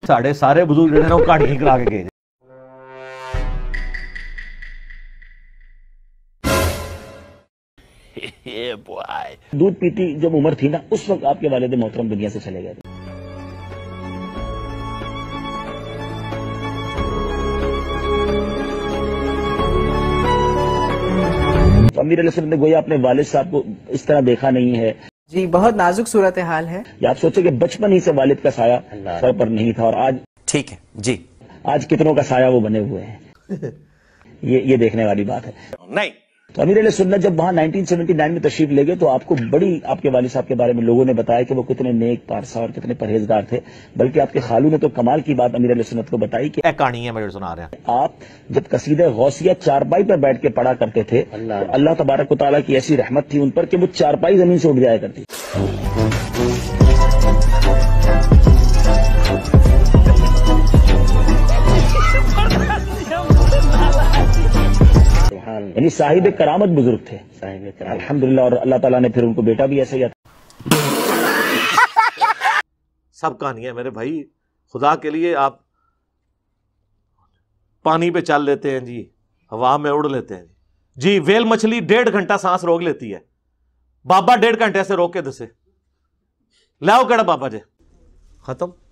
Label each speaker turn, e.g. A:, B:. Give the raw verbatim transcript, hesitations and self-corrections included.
A: साढ़े सारे बुजुर्ग जिहड़े ने वो कहानी ही करा के गए।
B: दूध पीती जब उम्र थी ना, उस वक्त आपके वालिद मोहतरम दुनिया से चले गए थे। तो अमीर अलैहि सल्लम ने गोया अपने वालिद साहब को इस तरह देखा नहीं है।
C: जी बहुत नाजुक सूरत हाल है।
B: या आप सोचो कि बचपन ही से वालिद का साया सर पर नहीं था और आज
D: ठीक है जी, आज
B: कितनों का साया वो बने हुए हैं। ये ये देखने वाली बात है।
D: नहीं
B: तो अमीर अलैहि सुन्नत जब वहां उन्नीस सौ उन्यासी में तशरीफ ले गए तो आपको बड़ी आपके वालिद साहब के बारे में लोगों ने बताया कि वो कितने नेक पारसा और कितने परहेजगार थे। बल्कि आपके खालू ने तो कमाल की बात अमीर अलैहि सुन्नत को बताई कि
A: कहानी है मेरे सुना रहे हैं।
B: आप जब कसीदे गौसिया चारपाई पर बैठ के पढ़ा करते थे तो अल्लाह तबारक व तआला की ऐसी रहमत थी उन पर कि वो चारपाई जमीन से उठ जाया करती। यानी साहिब करामत बुजुर्ग थे, साहिब करामत अल्हम्दुलिल्लाह। और अल्लाह ताला ने फिर उनको बेटा भी ऐसे ही।
A: सब कहानी है मेरे भाई, खुदा के लिए आप पानी पे चल लेते हैं जी, हवा में उड़ लेते हैं जी। वेल मछली डेढ़ घंटा सांस रोक लेती है, बाबा डेढ़ घंटे से रोक के दसे लाओ कड़ा बाबा जी, खत्म।